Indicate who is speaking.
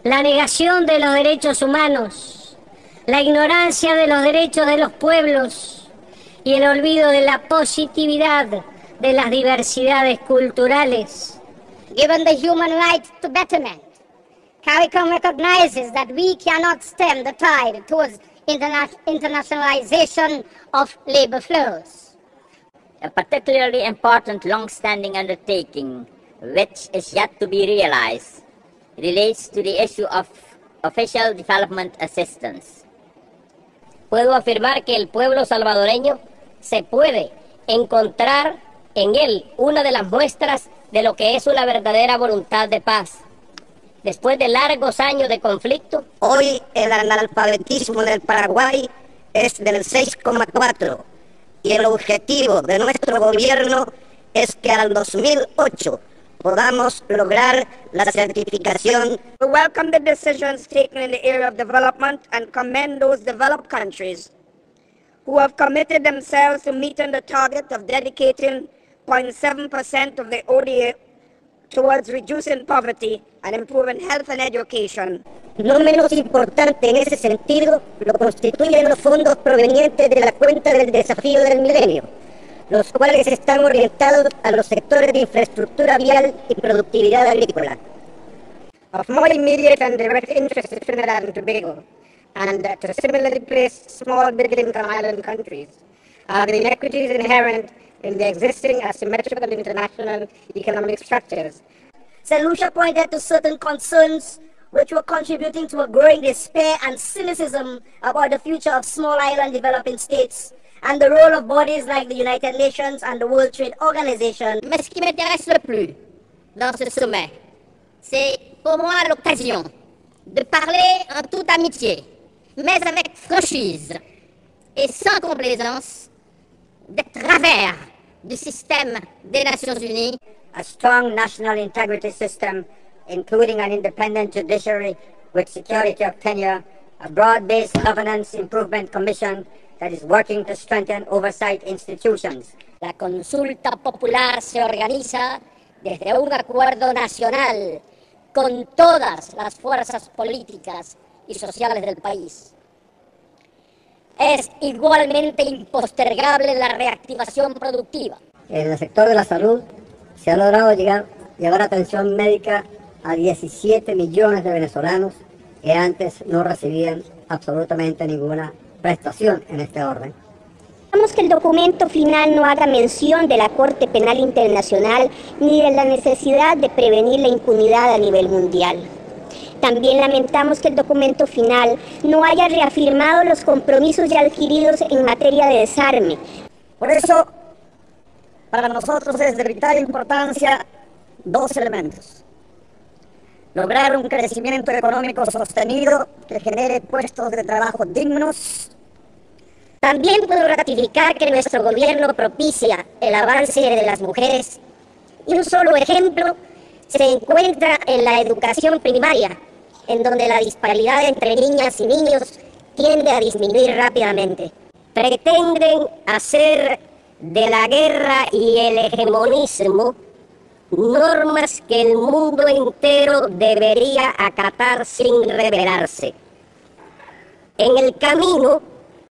Speaker 1: la negación de los derechos humanos, la ignorancia de los derechos de los pueblos y el olvido de la positividad de las diversidades culturales.
Speaker 2: Given the human right to betterment, CARICOM recognizes that we cannot stem the tide towards internationalization of labor flows.
Speaker 3: A particularly important long-standing undertaking, which is yet to be realized, relates to the issue of official development assistance.
Speaker 4: Puedo afirmar que el pueblo salvadoreño se puede encontrar en él una de las muestras de lo que es una verdadera voluntad de paz. Después de largos años de conflicto,
Speaker 5: hoy el analfabetismo del Paraguay es del 6,4 y el objetivo de nuestro gobierno es que al 2008 podamos lograr la certificación.
Speaker 6: We welcome the decisions taken in the area of development and commend those developed countries who have committed themselves to meeting the target of dedicating 0.7% of the ODA towards reducing poverty and improving health and education.
Speaker 5: No menos importante en ese sentido lo constituyen los fondos provenientes de la cuenta del desafío del milenio, los cuales están orientados a los sectores de infraestructura vial y productividad agrícola.
Speaker 6: Of more immediate and direct interest to Trinidad and Tobago, and to similarly placed small middle-income island countries, are the inequities inherent in the existing asymmetrical international economic structures.
Speaker 7: St. Lucia pointed to certain concerns which were contributing to a growing despair and cynicism about the future of small island developing states and the role of bodies like the United Nations and the World Trade Organization.
Speaker 2: Mais ce qui m'intéresse le plus dans ce sommet, c'est pour moi l'occasion de parler en toute amitié, mais avec franchise et sans complaisance, des travers du système des Nations Unies.
Speaker 8: A strong national integrity system, including an independent judiciary with security of tenure, a broad-based governance improvement commission that is working to strengthen oversight institutions.
Speaker 4: La consulta popular se organiza desde un acuerdo nacional con todas las fuerzas políticas y sociales del país. Es igualmente impostergable la reactivación productiva.
Speaker 8: En el sector de la salud se ha logrado llevar atención médica a 17 millones de venezolanos que antes no recibían absolutamente ninguna prestación en este orden.
Speaker 9: Esperamos que el documento final no haga mención de la Corte Penal Internacional ni de la necesidad de prevenir la impunidad a nivel mundial. También lamentamos que el documento final no haya reafirmado los compromisos ya adquiridos en materia de desarme.
Speaker 5: Por eso, para nosotros es de vital importancia dos elementos. Lograr un crecimiento económico sostenido que genere puestos de trabajo dignos.
Speaker 4: También puedo ratificar que nuestro gobierno propicia el avance de las mujeres y un solo ejemplo se encuentra en la educación primaria, en donde la disparidad entre niñas y niños tiende a disminuir rápidamente. Pretenden hacer de la guerra y el hegemonismo normas que el mundo entero debería acatar sin rebelarse. En el camino